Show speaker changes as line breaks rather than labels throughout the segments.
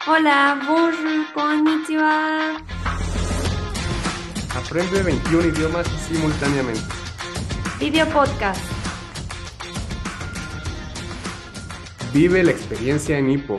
Hola, bonjour, konnichiwa.
Aprende 21 idiomas simultáneamente.
Video podcast.
Vive la experiencia en Hippo.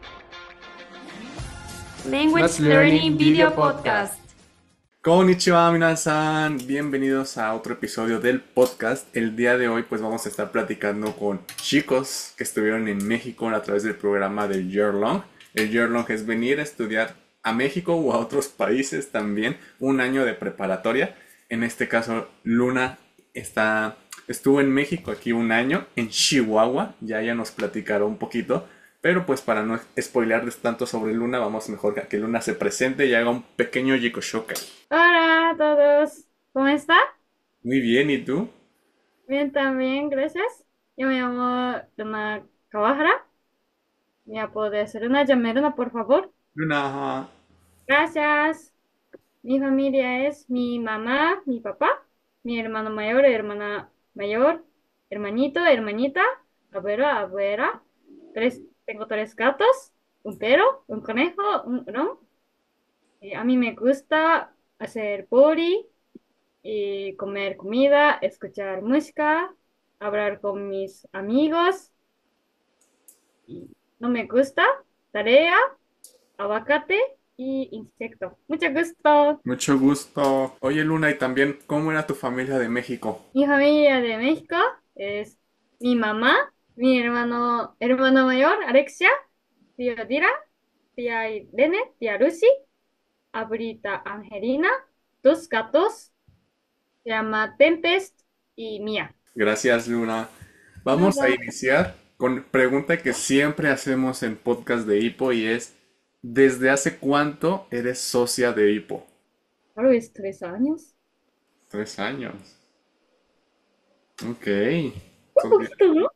Language
Math
Learning
Learning
Video
Video Podcast.
Podcast.
Konnichiwa, minasan. Bienvenidos a otro episodio del podcast. El día de hoy pues vamos a estar platicando con chicos que estuvieron en México a través del programa de Year Long. El Year Long es venir a estudiar a México o a otros países también, un año de preparatoria. En este caso, Luna estuvo en México aquí un año, en Chihuahua, ya nos platicará un poquito. Pero pues para no spoilearles tanto sobre Luna, vamos mejor a que Luna se presente y haga un pequeño Yikoshoka.
Hola a todos. ¿Cómo está?
Muy bien, ¿y tú?
Bien, también, gracias. Yo me llamo Luna Kawahara. Mi apodo es Luna. Llame Luna, por favor.
Luna.
Gracias. Mi familia es mi mamá, mi papá, mi hermano mayor, hermana mayor, hermanito, hermanita, abuelo, abuela. Tengo tres gatos, un perro, un conejo, un ron. A mí me gusta hacer boli y comer comida, escuchar música, hablar con mis amigos. Y no me gusta tarea, aguacate y insecto. Mucho gusto.
Mucho gusto. Oye, Luna, y también, ¿cómo era tu familia de México?
Mi familia de México es mi mamá, mi hermano mayor, Alexia, tía Dira, tía Irene, tía Lucy, abuelita Angelina, dos gatos, se llama Tempest y Mía.
Gracias, Luna. Vamos a
Nada,
iniciar con pregunta que siempre hacemos en podcast de Hippo y es, ¿desde hace cuánto eres socia de Hippo?
tal vez 3 años.
3 años. Ok.
Un
Sos bien-
poquito, ¿no?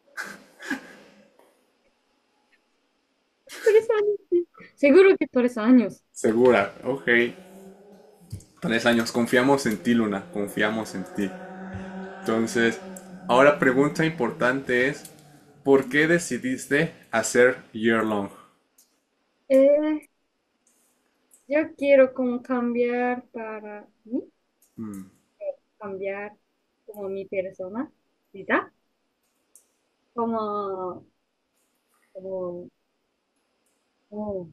3 años, sí. Seguro que 3 años.
Segura. Ok. 3 años. Confiamos en ti, Luna. Confiamos en ti. Entonces, ahora pregunta importante es, ¿por qué decidiste hacer Year Long?
Eh, yo quiero como cambiar para mí,
Mm,
cambiar como mi persona, ¿verdad? Como, como, como,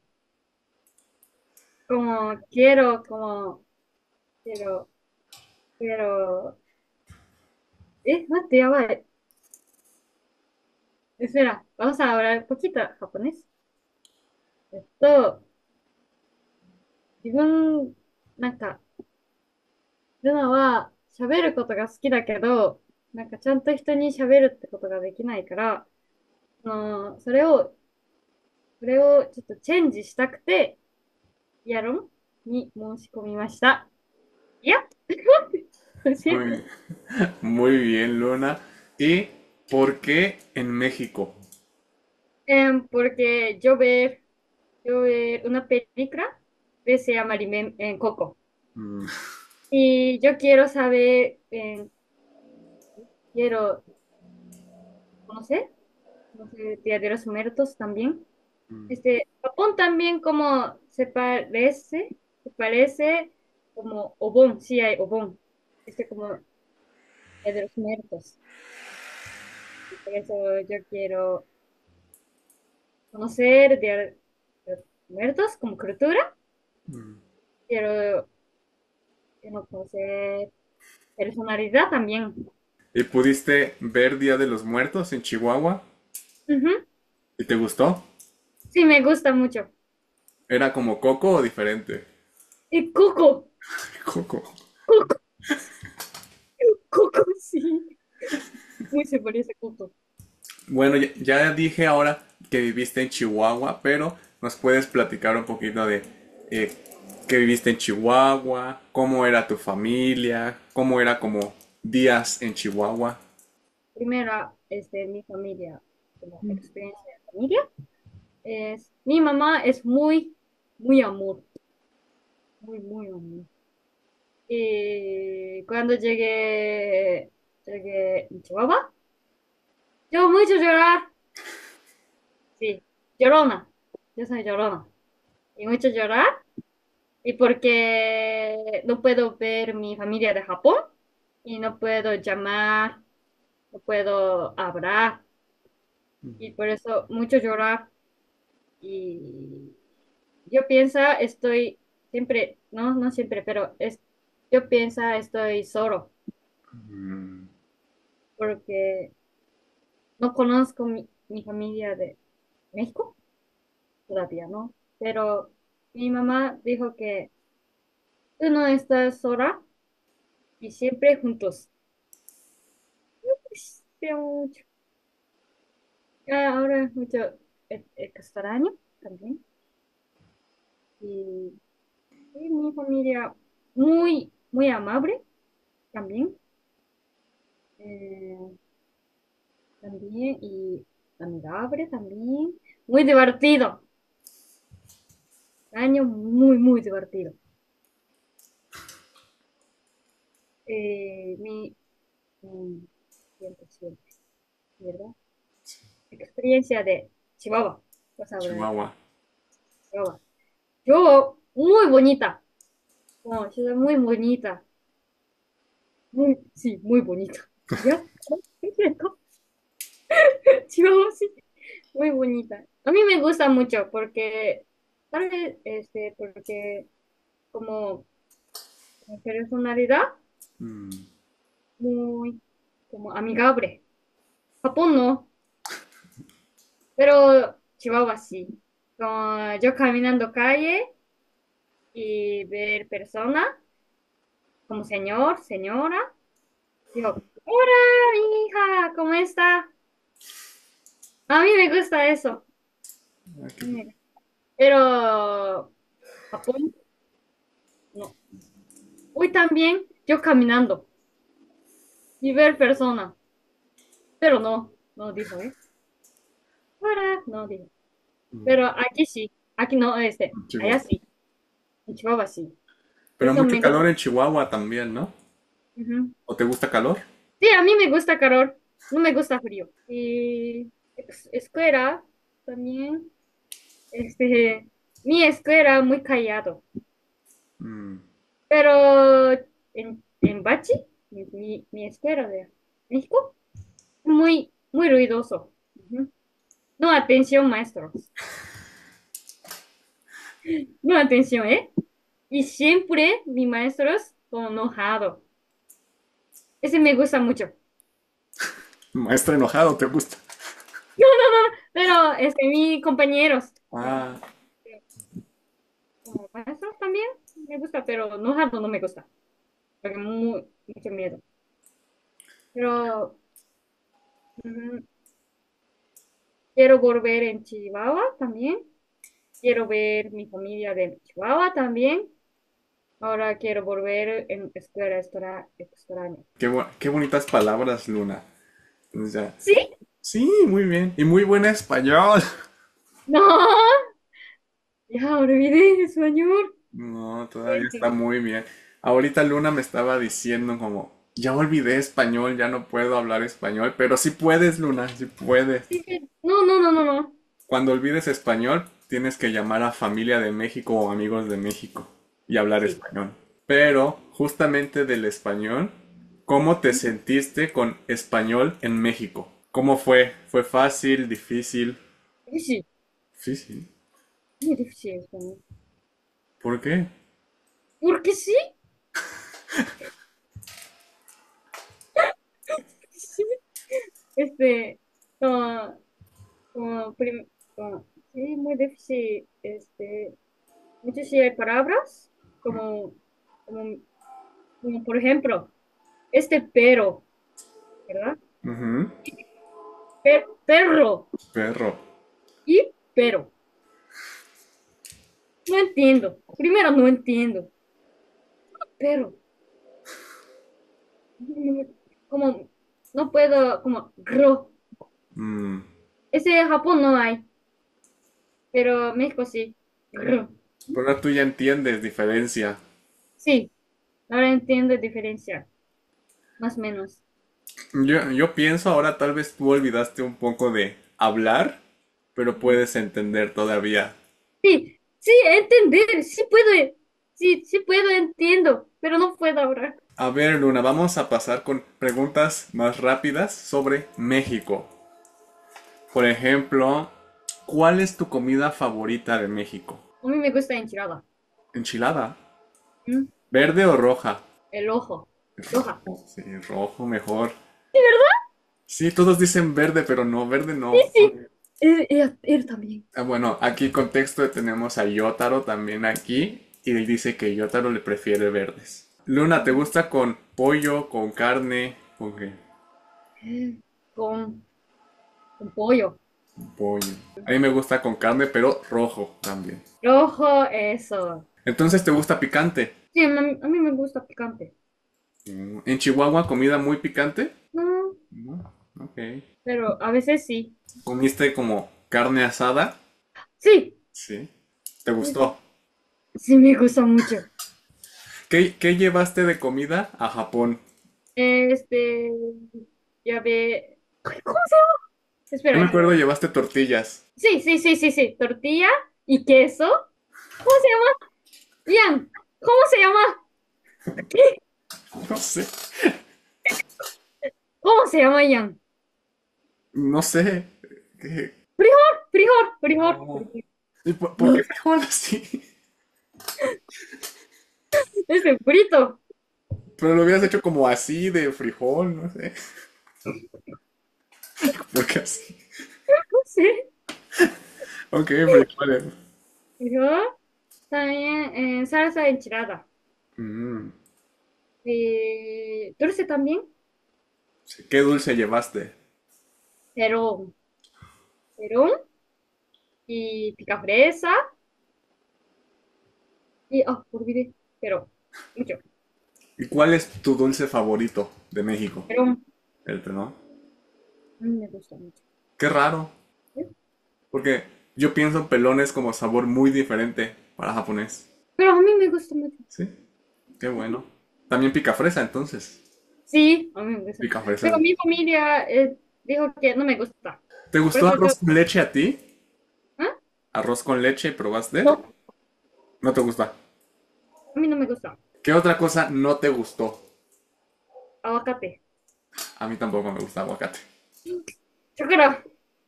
quiero, quiero,待って、やばい。Espera, vamos a hablar un poquito japonés. えっと、自分、なんか、ルナは喋ることが好きだけど、なんかちゃんと人に喋るってことができないから、それをちょっとチェンジしたくて、やろんに申し込みました。いや、教えて。
muy, muy bien, Luna. ¿Y por qué en México?
Porque yo ver una película que se llama Coco.
Mm,
Y yo quiero saber, quiero conocer, Día de los Muertos también. Japón también como se parece como Obon, sí hay Obon. Como Día de los Muertos. Y por eso yo quiero conocer Día de los Muertos como cultura. Quiero, quiero conocer personalidad también.
¿Y pudiste ver Día de los Muertos en Chihuahua?
Ujú.
¿Y te gustó?
Sí, me gusta mucho.
¿Era como Coco o diferente?
Y Coco,
Coco.
Coco, Coco, sí. Muy se parece a Coco.
Bueno, ya dije ahora que viviste en Chihuahua, pero nos puedes platicar un poquito de eh, que viviste en Chihuahua, cómo era tu familia, cómo era como días en Chihuahua.
Primero, mi familia, como experiencia de familia, mi mamá es muy, muy amor, muy, muy amor. Y cuando llegué en Chihuahua, yo mucho llorar, sí, llorona. yo soy llorona. Y mucho llorar. Y porque no puedo ver mi familia de Japón y no puedo llamar, no puedo hablar. Y por eso mucho llorar. Y yo pienso, estoy siempre, no, no siempre, pero yo pienso, estoy solo
Mm,
porque no conozco mi familia de México todavía, ¿no? Pero mi mamá dijo que tú no estás sola y siempre juntos. Pues, te amo mucho. Ahora es mucho extraño también. Y, y mi familia muy, muy amable también. Eh, también y amigable también. Muy divertido. Año muy, muy divertido. Mi, siempre, siempre, ¿verdad? Experiencia de Chihuahua. Vas a hablar de
Chihuahua.
Chihuahua. Yo, muy bonita. No, ciudad muy bonita. Muy, sí, muy bonita. ¿Ya? Chihuahua, sí, muy bonita. A mí me gusta mucho porque, tal vez, porque como personalidad,
Mm,
muy como amigable. Japón no, pero Chihuahua sí. Como yo caminando calle y ver personas como señor, señora, digo, hola, mi hija, ¿cómo está? A mí me gusta eso.
ah, qué bien.
Pero Japón, no. Hoy también yo caminando y ver personas, pero no, no dijo, ¿eh? Hola, no dijo.
Mm,
Pero aquí sí, aquí no, allá
Chihuahua.
sí, en Chihuahua sí.
Pero
Eso
mucho
me gusta.
calor en Chihuahua también, ¿no?
Ujú.
¿O te gusta calor?
Sí, a mí me gusta calor, no me gusta frío. Y escuela también, este, mi escuela muy callado,
Mm,
pero en Bachi, mi escuela de México, muy, muy ruidoso. Ujú. No, atención, maestros. No, atención, ¿eh? Y siempre mi maestros son enojados. Ese me gusta mucho.
maestro enojado, ¿te gusta?
Pero mis compañeros,
Ah,
como maestros también me gusta, pero enojado no me gusta. Porque mucho miedo. Pero ujú, quiero volver en Chihuahua también. Quiero ver mi familia de Chihuahua también. Ahora quiero volver en escuela extraña.
qué bonitas palabras, Luna. O sea,
¿Sí?
sí, muy bien. Y muy buen español.
No, ya olvidé español.
No, todavía está muy bien. Ahorita Luna me estaba diciendo como, ya olvidé español, ya no puedo hablar español, pero sí puedes, Luna, sí puedes.
Sí, sí. No, no, no, no, no.
Cuando olvides español, tienes que llamar a familia de México o amigos de México y hablar
Sí.
español. Pero justamente del español, ¿cómo te sentiste con español en México? ¿Cómo fue? ¿Fue fácil, difícil?
Difícil,
Difícil.
muy difícil español.
¿Por qué?
Porque sí, sí. Este, como, como, sí, muy difícil. Muchas sí hay palabras, como, como, como por ejemplo, pero, ¿verdad?
Ujú.
Perro
Perro.
y pero. No entiendo. Primero no entiendo. Pero, como, no puedo, como,
Mm.
ese de Japón no hay, pero México sí.
Pero ahora tú ya entiendes diferencia.
Sí, ahora entiendo diferencia, más o menos.
Yo pienso tal vez tú olvidaste un poco de hablar, pero
Ujú.
puedes entender todavía
Sí, sí, entender, sí puedo, sí, sí puedo, entiendo, pero no puedo hablar.
A ver, Luna, vamos a pasar con preguntas más rápidas sobre México. Por ejemplo, ¿cuál es tu comida favorita de México?
A mí me gusta enchilada.
¿Enchilada?
¿Mm?
¿Verde o roja?
El ojo, roja.
Sí, rojo mejor.
¿Sí, verdad?
Sí, todos dicen verde, pero no, verde
Sí,
no.
sí. Él también.
Ah, bueno, aquí contexto tenemos a Yotaro también aquí y él dice que Yotaro le prefiere verdes. Luna, ¿te gusta con pollo, con carne? ¿Con qué?
Eh, Con, con pollo.
Con pollo. A mí me gusta con carne, pero rojo también.
Rojo, eso.
Entonces, ¿te gusta picante?
Sí, a mí me gusta picante.
¿En Chihuahua comida muy picante?
No,
No. Ok.
pero a veces sí.
¿Comiste como carne asada?
Sí,
Sí. ¿Te
sí, sí.
gustó?
Sí, me gusta mucho.
¿Qué llevaste de comida a Japón?
Este, ya ve. Ay, ¿cómo se llama?
Yo
Espera,
me
espera.
acuerdo llevaste tortillas.
Sí, sí, sí, sí, sí. Tortilla y queso. ¿Cómo se llama? Ian, ¿cómo se llama? ¿Qué?
No sé.
¿Cómo se llama Ian?
No sé. ¿Qué?
Frijol, frijol, frijol,
Ah.
frijol.
¿Y por qué frijol así?
Este frito.
Pero lo hubieras hecho como así de frijol, no sé. ¿Por qué así?
No sé.
Ok, frijoles.
Frijol. También salsa enchilada.
Mm,
Dulce también.
sí. ¿Qué dulce llevaste?
Perón. Perón y pica fresa. Y, olvidé. Pero, mucho.
¿Y cuál es tu dulce favorito de México?
Perón.
El ¿no?
A mí me gusta mucho.
Qué raro,
¿Eh?
porque yo pienso pelones como sabor muy diferente para japonés.
Pero a mí me gusta mucho.
¿Sí? Qué bueno. También pica fresa, entonces.
Sí, a mí me gusta.
Pica fresa.
Pero mi familia dijo que no me gusta.
¿Te
Por
gustó
eso yo...
arroz con leche a ti?
¿Ah?
¿Arroz con leche probaste?
No,
No te gusta.
a mí no me gusta.
¿Qué otra cosa no te gustó?
Aguacate.
A mí tampoco me gusta aguacate.
Chocora.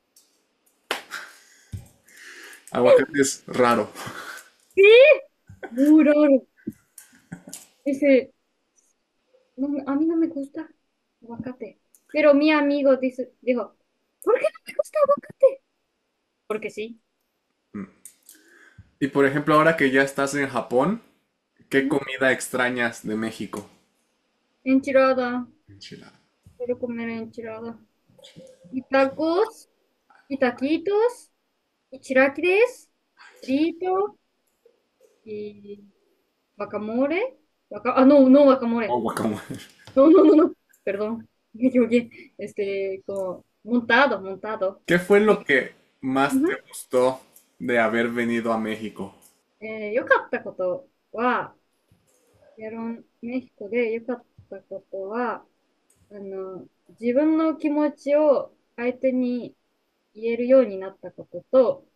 Aguacate es raro.
Sí, muy raro. Dice, no, a mí no me gusta aguacate. Pero mi amigo dijo, ¿por qué no me gusta aguacate? Porque sí.
Y por ejemplo, ahora que ya estás en Japón, ¿qué
¿Mm?
comida extrañas de México?
Enchilada.
Enchilada.
Quiero comer enchilada. Y tacos, y taquitos, y chilaquiles, frito, y guacamole. No, no guacamole.
Oh, guacamole.
No, no, no, no. Perdón. Me equivoqué. Como montado, montado.
¿Qué fue
Y,
lo que más te
うん
gustó de haber venido a México?
良かったことは、メヒコで良かったことは、自分の気持ちを相手に言えるようになったことと、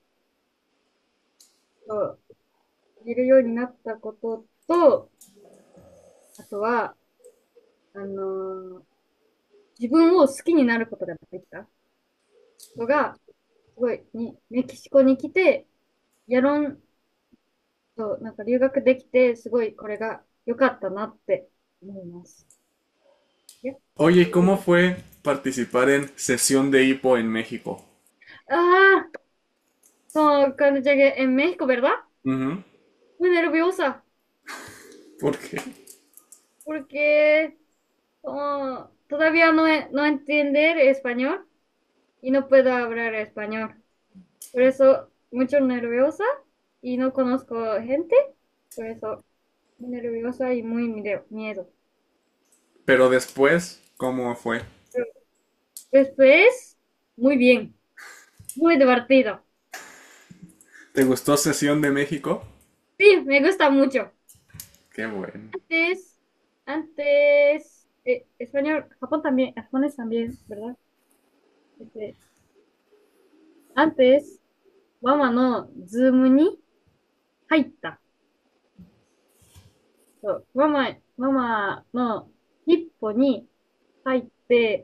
そう言えるようになったことと、あとは、あの、自分を好きになることができたのが、すごいメキシコに来て、やろんと、なんか留学できて、すごいこれが良かったなって思います。
Oye, ¿y cómo fue participar en sesión de hipo en México?
Ah, cuando llegué en México, ¿verdad?
Ujú.
Muy nerviosa,
¿Por qué?
porque todavía no entender español y no puedo hablar español. Por eso, mucho nerviosa y no conozco gente. Por eso, muy nerviosa y muy miedo.
Pero después, ¿cómo fue?
Pero después, muy bien, muy divertido.
¿Te gustó sesión de México?
Sí, me gusta mucho.
Qué bueno.
Antes, antes, español, Japón también, japonés también, ¿verdad? Este, antes, ママのズームに、 入った。そう、ママの一歩に入って、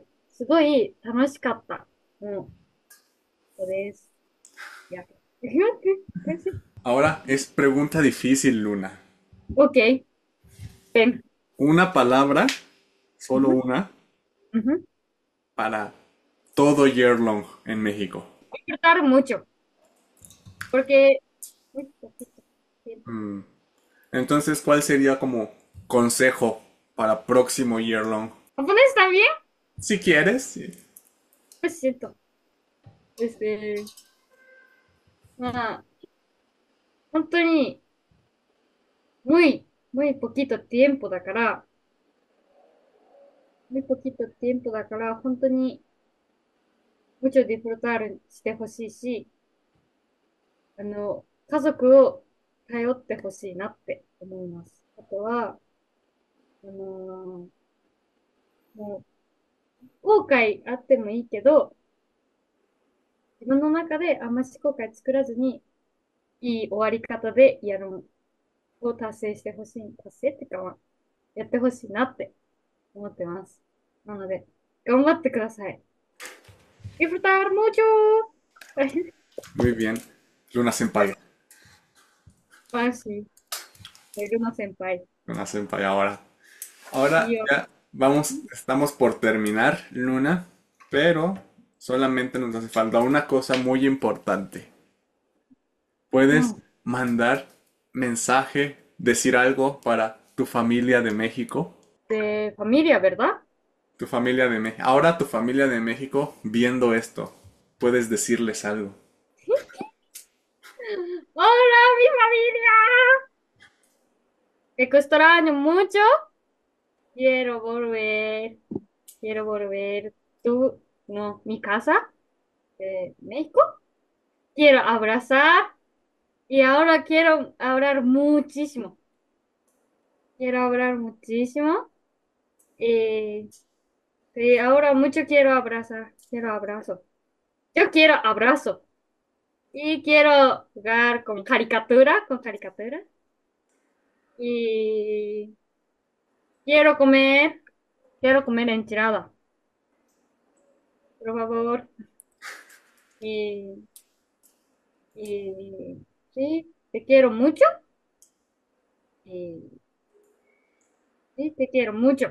すごい楽しかった。うん、そうです。いや、
Ahora es pregunta difícil, Luna.
ok, ven.
Una palabra, solo
Ujú,
una,
ujú.
para todo year long en México.
Disfrutar mucho, porque muy poquito tiempo.
Mm. Entonces, ¿cuál sería como consejo para próximo year long?
¿Japonés también?
Si quieres, sí.
Pues siento. Este,まあ、本当に、muy poquito tiempo だから、muy poquito tiempo だから、本当に、mucho disfrutar してほしいし、家族を頼ってほしいなって思います。あとは、あのもう、後悔あってもいいけど、自分の中であんまし後悔作らずに、いい終わり方でやるを達成してほしい。達成っていうか、まあやってほしいなって思ってます。なので、頑張ってください。Disfrutar mucho.
Muy bien. Luna Senpai.
Ah, sí, soy una senpai.
Luna Senpai ahora. Ahora
Y yo,
ya vamos, estamos por terminar, Luna, pero solamente nos hace falta una cosa muy importante. ¿Puedes
mm,
mandar mensaje, decir algo para tu familia de México?
de familia, ¿verdad?
Tu familia de México. Ahora tu familia de México viendo esto, puedes decirles algo.
¡Hola, mi familia! Te extraño mucho. Quiero volver. Quiero volver. Tú, no, mi casa de México. Quiero abrazar. Y ahora quiero hablar muchísimo. Quiero hablar muchísimo. Y sí, ahora mucho quiero abrazar. Quiero abrazo. Yo quiero abrazo. Y quiero jugar con caricatura. Y quiero comer enchilada, por favor. Y, y sí, te quiero mucho. Y sí, te quiero mucho.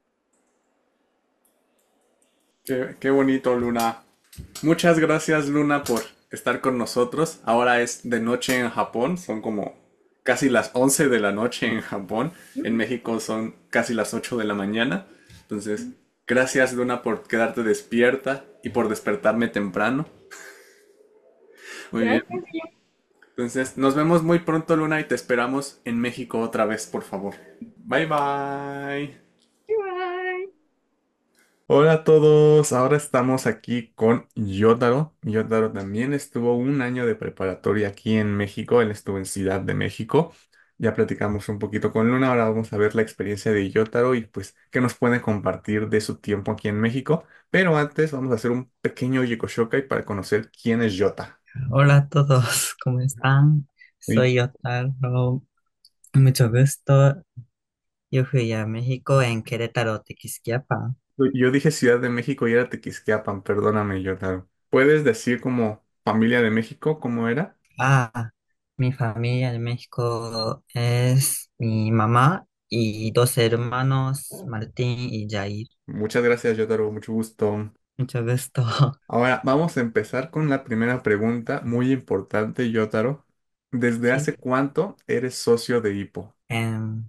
Qué bonito, Luna. Muchas gracias, Luna, por estar con nosotros. Ahora es de noche en Japón, son como casi las 11 de la noche en Japón. En México son casi las 8 de la mañana. Entonces, gracias, Luna, por quedarte despierta y por despertarme temprano. Muy bien.
Gracias.
Entonces, nos vemos muy pronto, Luna, y te esperamos en México otra vez, por favor. Bye bye.
Bye.
Hola a todos, ahora estamos aquí con Yotaro. Yotaro también estuvo un año de preparatoria aquí en México, él estuvo en Ciudad de México. Ya platicamos un poquito con Luna, ahora vamos a ver la experiencia de Yotaro y pues qué nos puede compartir de su tiempo aquí en México. Pero antes vamos a hacer un pequeño Yekoshokai para conocer quién es Yota.
Hola a todos, ¿cómo están?
Y
Soy Otaro, mucho gusto. Yo fui a México en Querétaro, Tequisquiapan.
yo dije Ciudad de México y era Tequisquiapan, perdóname, Yotaro. ¿Puedes decir como familia de México cómo era?
Ah, mi familia de México es mi mamá y dos hermanos, Martín y Jair.
Muchas gracias, Yotaro, mucho gusto.
Mucho gusto.
Ahora vamos a empezar con la primera pregunta, muy importante, Yotaro. ¿Desde
Sí,
hace cuánto eres socio de Hippo?
en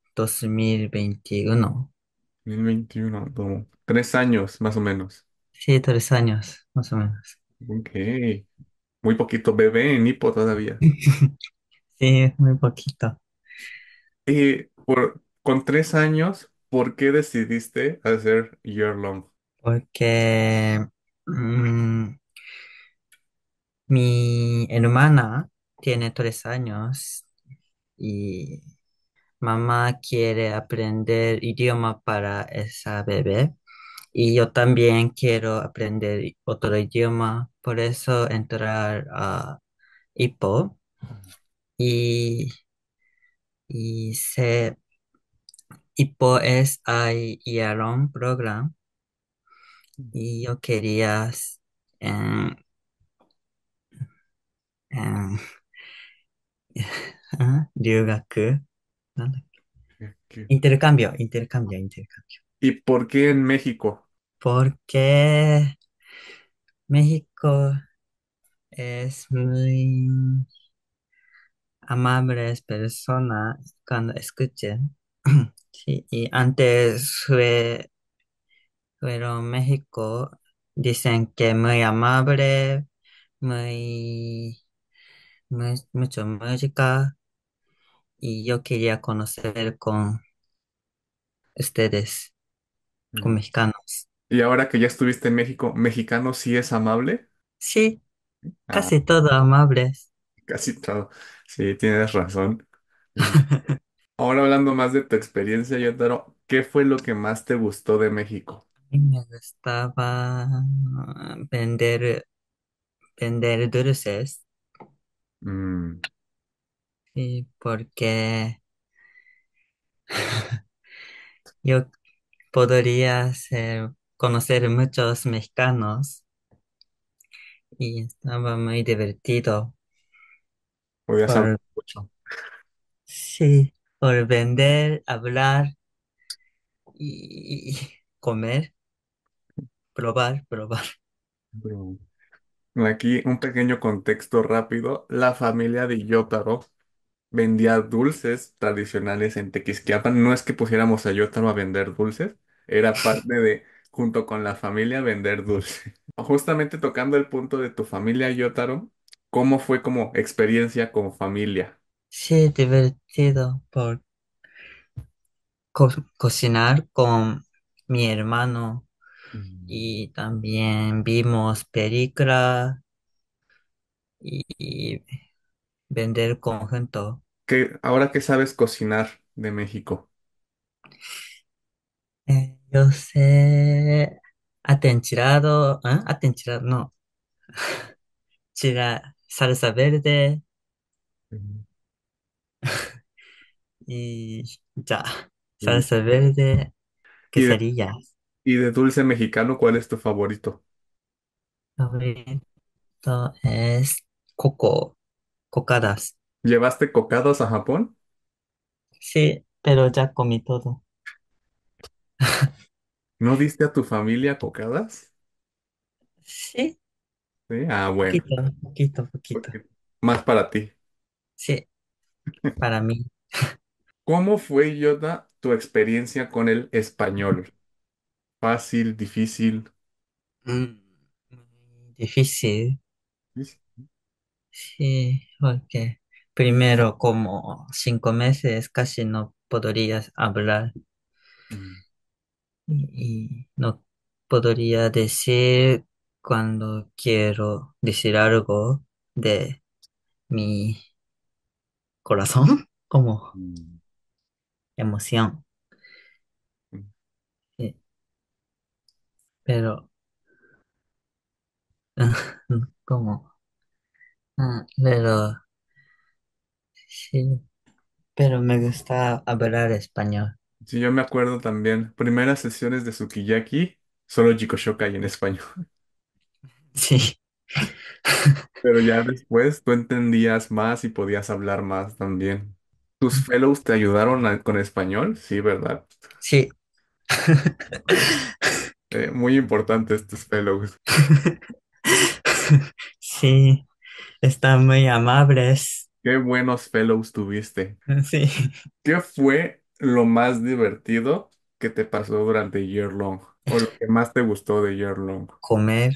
2021.
2021, como 3 años más o menos.
Sí, 3 años, más o menos.
Ok, muy poquito bebé en Hippo todavía.
Sí, muy poquito.
Con 3 años, ¿por qué decidiste hacer Year Long?
Porque mi hermana tiene 3 años y mamá quiere aprender idioma para esa bebé y yo también quiero aprender otro idioma, por eso entrar a IPO y, y se, y pues hay un programa y yo quería em, em, 留学なんだ
¿Qué?
intercambio, intercambio, intercambio.
¿Y por qué en México?
Porque México es muy amables personas cuando escuchen. Sí, y fueron México, dicen que muy amable, muy, mucho música, y yo quería conocer con ustedes, con
Mm.
mexicanos.
Y ahora que ya estuviste en México, ¿mexicano sí es amable?
Sí,
Ah,
casi todo amables.
casi todo. Sí, tienes razón. Mm. Ahora hablando más de tu experiencia, Yotaro, ¿qué fue lo que más te gustó de México?
Y me gustaba vender, vender dulces,
Mm,
sí, porque yo podría conocer muchos mexicanos y estaba muy divertido
podías hablar
por,
mucho.
sí, por vender, hablar y comer, probar, probar.
Mm. Aquí un pequeño contexto rápido. La familia de Yotaro vendía dulces tradicionales en Tequisquiapan. No es que pusiéramos a Yotaro a vender dulces, era parte de, junto con la familia, vender dulces. Justamente tocando el punto de tu familia, Yotaro, ¿cómo fue como experiencia con familia?
Sí, divertido por cocinar con mi hermano
Mm.
y también vimos películas y vender conjunto.
Ahora que sabes cocinar de México?
Yo sé atenchilado, ¿ah? Atenchilado, no, salsa verde
Mm.
y ya,
Y,
salsa verde,
y de,
quesadillas.
y de dulce mexicano, ¿cuál es tu favorito?
Favorito es cocadas.
¿Llevaste cocados a Japón?
Sí, pero ya comí todo.
¿No diste a tu familia cocadas?
Sí,
Sí. Ah, bueno.
poquito, poquito, poquito.
Ok. Más para ti.
Sí, para mí.
¿Cómo fue, Yoda, tu experiencia con el español? ¿Fácil, difícil?
Mm, muy difícil.
Sí.
Sí, porque primero como 5 meses casi no podrías hablar
Mm.
y no podría decir cuando quiero decir algo de mi corazón, como
Mm.
emoción.
Mm.
Sí, pero como, pero sí, pero me gusta hablar español.
Sí, yo me acuerdo también, primeras sesiones de Sukiyaki, solo Jikoshokai en español.
Sí,
Pero ya después tú entendías más y podías hablar más también. ¿Tus fellows te ayudaron con español? Sí, ¿verdad?
sí.
Muy importantes tus fellows.
Sí, están muy amables.
Qué buenos fellows tuviste.
Sí,
¿Qué fue lo más divertido que te pasó durante Year Long? ¿O lo que más te gustó de Year Long?
comer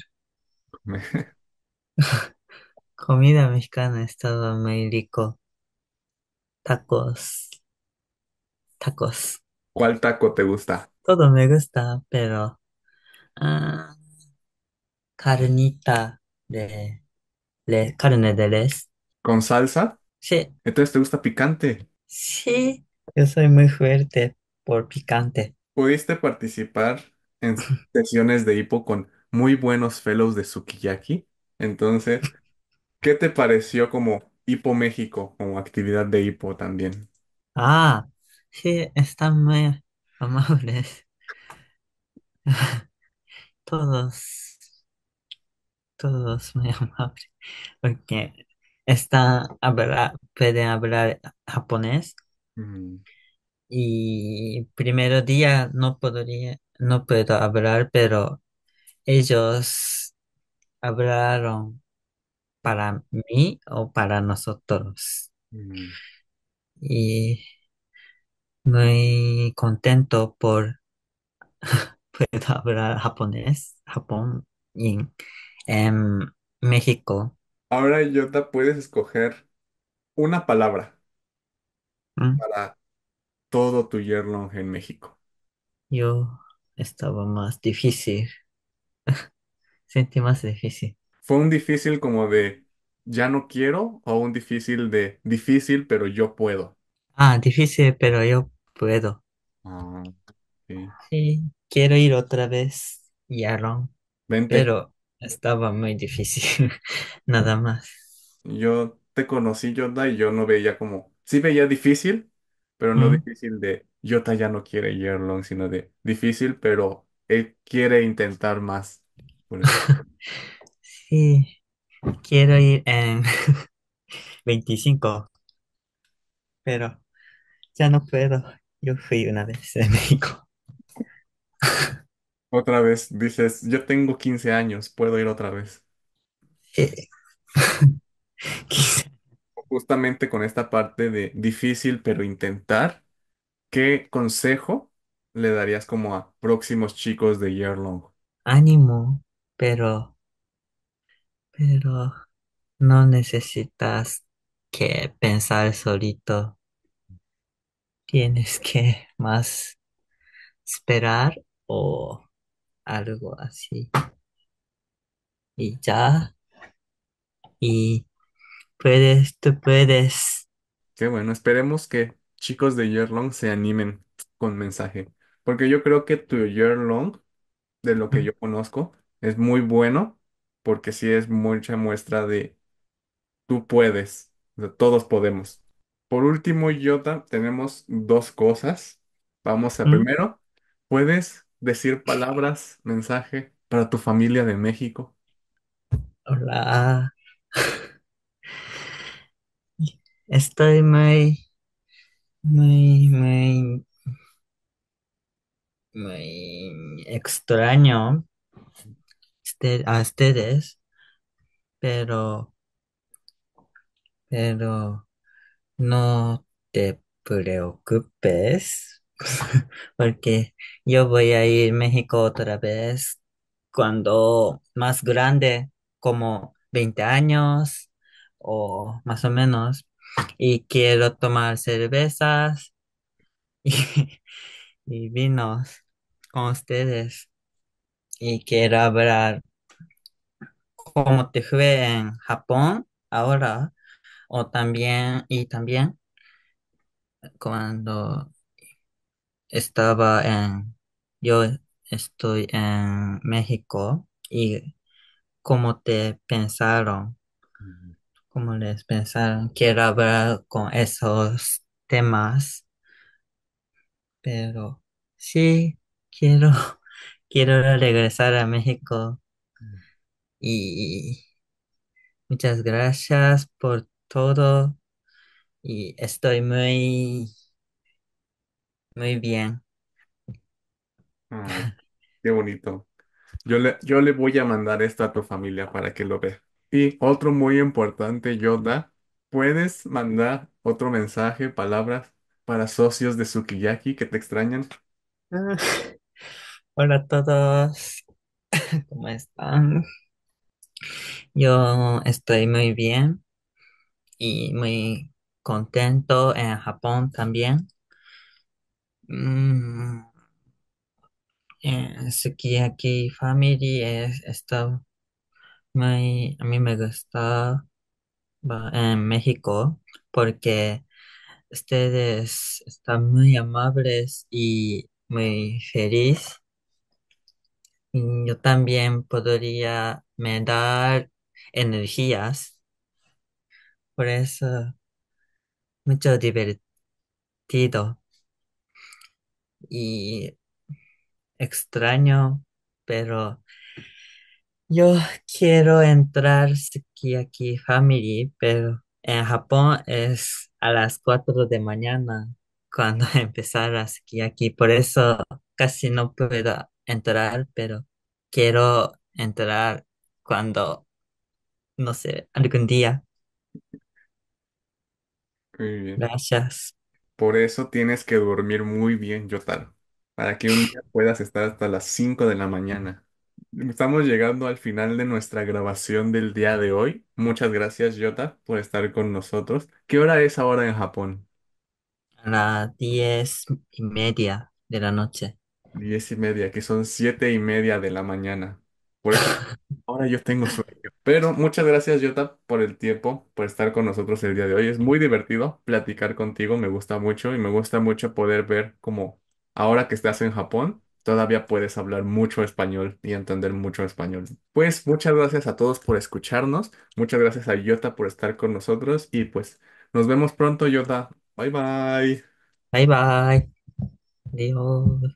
comida mexicana estaba muy rico. Tacos, tacos.
¿Cuál taco te gusta?
Todo me gusta, pero ah, carnita carne de res.
¿Con salsa?
Sí,
Entonces te gusta picante.
sí, yo soy muy fuerte por picante.
¿Pudiste participar en sesiones de hipo con muy buenos fellows de Sukiyaki? Entonces, ¿qué te pareció como Hipo México como actividad de hipo también.
Ah, sí, están muy amables. Todos, todos muy amables. Porque pueden hablar japonés
Mm,
y primer día no puedo hablar, pero ellos hablaron para mí o para nosotros.
mm.
Y muy contento por poder hablar japonés, Japón y en México.
Ahora, Yota, puedes escoger una palabra
¿M?
para todo tu year long en México.
Yo estaba más difícil, sentí más difícil.
¿Fue un difícil como de ya no quiero o un difícil de difícil pero yo puedo?
Ah, difícil, pero yo puedo.
Ah, sí.
Sí, quiero ir otra vez, Yaron,
Vente.
pero estaba muy difícil, nada más.
Yo te conocí, Yota, y yo no veía como, sí veía difícil, pero no
¿Mm?
difícil de Yota ya no quiere year-long, sino de difícil, pero él quiere intentar más. Por eso.
Sí, quiero ir en 25, pero ya no puedo. Yo fui una vez en México.
Otra vez dices, yo tengo 15 años, puedo ir otra vez.
Eh, quizá-
Justamente con esta parte de difícil, pero intentar, ¿qué consejo le darías como a próximos chicos de year-long?
ánimo, pero no necesitas que pensar solito. Tienes que más esperar o algo así. Y ya, y tú puedes.
Qué bueno, esperemos que chicos de year-long se animen con mensaje, porque yo creo que tu year-long, de lo que
¿Mm?
yo conozco, es muy bueno, porque sí es mucha muestra de tú puedes, o sea, todos podemos. Por último, Jota, tenemos dos cosas. Vamos a
¿Mm?
primero, ¿puedes decir palabras, mensaje para tu familia de México?
Hola, estoy muy, muy extraño a ustedes, pero, pero no te preocupes, porque yo voy a ir a México otra vez cuando más grande, como 20 años o más o menos, y quiero tomar cervezas y, y vinos con ustedes y quiero hablar cómo te fue en Japón ahora o también cuando estaba yo estoy en México y cómo te pensaron,
Ujú.
cómo les pensaron, quiero hablar con esos temas, pero sí, quiero, quiero regresar a México y muchas gracias por todo y estoy muy bien.
Ay, qué bonito. Yo le voy a mandar esto a tu familia para que lo vea. Y otro muy importante, Yoda, ¿puedes mandar otro mensaje, palabras para socios de Sukiyaki que te extrañan?
Ah, hola a todos, ¿cómo están? Yo estoy muy bien y muy contento en Japón también. Mm, Sukiyaki Family a mí me gusta en México porque ustedes están muy amables y muy feliz. Y yo también podría me dar energías por eso mucho divertido y extraño, pero yo quiero entrar Sukiyaki Family, pero en Japón es a las 4 de mañana cuando empezar a Sukiyaki, por eso casi no puedo entrar, pero quiero entrar cuando, no sé, algún día.
Muy bien.
Gracias.
Por eso tienes que dormir muy bien, Yotaro, para que un día puedas estar hasta las 5 de la mañana. Estamos llegando al final de nuestra grabación del día de hoy. Muchas gracias, Jota, por estar con nosotros. ¿Qué hora es ahora en Japón?
A las 10:30 de la noche.
10:30, que son 7:30 de la mañana. Por eso ahora yo tengo sueño. Pero muchas gracias, Jota, por el tiempo, por estar con nosotros el día de hoy. Es muy divertido platicar contigo, me gusta mucho y me gusta mucho poder ver cómo ahora que estás en Japón, todavía puedes hablar mucho español y entender mucho español. Pues muchas gracias a todos por escucharnos. Muchas gracias a Jota por estar con nosotros y pues nos vemos pronto, Jota. Bye bye.
Bye bye. Adiós.